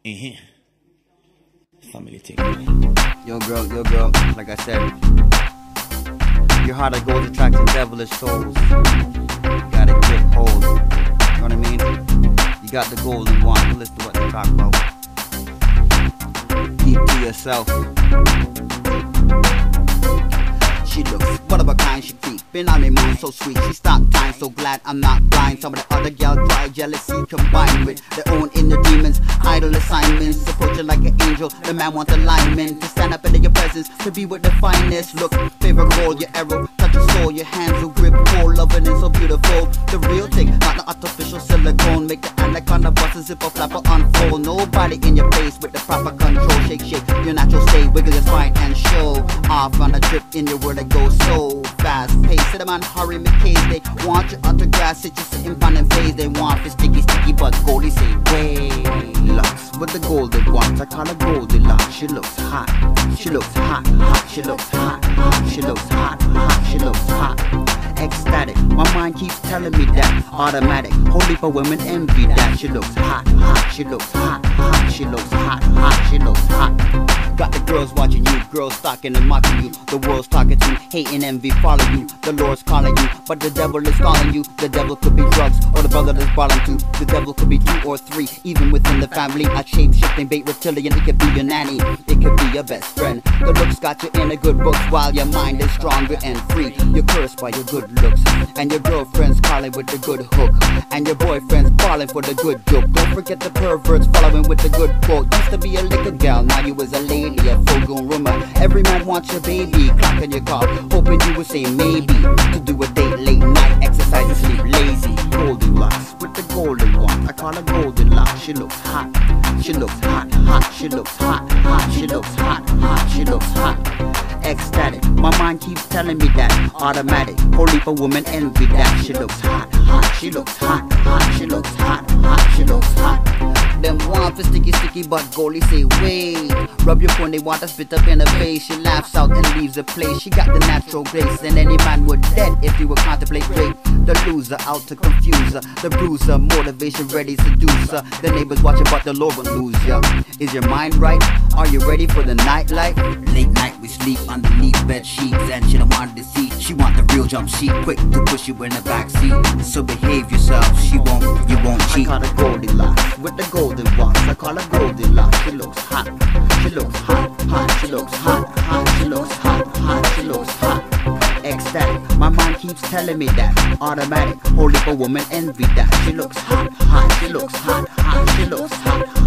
Family thing. Yo girl, like I said, your heart of gold attracting devilish souls. You gotta get hold. You know what I mean? You got the golden wand. Listen to what they talk about. Keep to yourself. She looks one of a kind, she keepin' on me mind so sweet. She stopped time, so glad I'm not blind. Some of the other gals dry jealousy combined with their own inner demons, idle assignments. Approaching like an angel, the man wants alignment to stand up in your presence, to be with the finest. Look, favorite role, your arrow, touch your soul, your hands will grip hold, loving is so beautiful. The real thing, not the artificial silicone. Make the anaconda bust as if a flapper unfold. Nobody in your face with the proper control. Shake, shake, your natural state, wiggle your spine and show off on a trip in your world that goes so fast paced. Sit them on hurry McKay's, they want your autograph, sit you sitting on and phase. They want for sticky, but Goldie say, Goldilocks with the golden ones. I call her Goldilocks. She looks hot, she looks hot, hot, she looks hot, hot, she looks hot, hot, she looks hot. Ecstatic, my mind keeps telling me that. Automatic, holy for women envy that. She looks hot, hot, she looks hot, hot, she looks hot, hot, she looks hot. Got the girls watching you, girls stalking and mocking you. The world's talking to you, hating envy follow you. The Lord's calling you, but the devil is calling you. The devil could be drugs, or the brother that's brawling too. The devil could be 2 or 3, even within the family. A shape-shifting bait reptilian, it could be your nanny, it could be your best friend. The looks got you in a good books, while your mind is stronger and free. You're cursed by your good looks, and your girlfriend's calling with the good hook, and your boyfriend's falling for the good joke. Don't forget the perverts following with the good quote. Used to be a liquor gal, now you is a lady, a full-grown woman. Every man wants your baby, clock in your car, hoping you would say maybe. To do a date late night, exercise and sleep lazy. Goldilocks with the golden one. I call her Goldilocks. She looks hot, she looks hot, hot, she looks hot, hot, she looks hot, hot, she looks hot. Ecstatic, my mind keeps telling me that. Automatic, holy for women envy that. She looks hot, hot, she looks hot, hot, she looks hot, hot, she looks hot. Them want for sticky, sticky, but Goldie say wait. Rub your phone, they want to spit up in her face. She laughs out and leaves the place. She got the natural grace, and any man would dead if he would contemplate rape. The loser out to confuse her, the bruiser, motivation ready seducer. The neighbors watching, but the Lord won't lose ya. Is your mind right? Are you ready for the nightlife? Late night we sleep underneath bed sheets, and she don't want to see. She want the real jump sheet, quick to push you in the backseat. So behave yourself, you won't cheat. I call her Goldilocks with the golden ones. I call her Goldilocks. She looks hot, she looks hot, hot, she looks hot, hot, she looks hot, hot, she looks hot. Ecstatic, my mind keeps telling me that. Automatic, holy for woman envy that. She looks hot, hot, she looks hot, hot, she looks hot.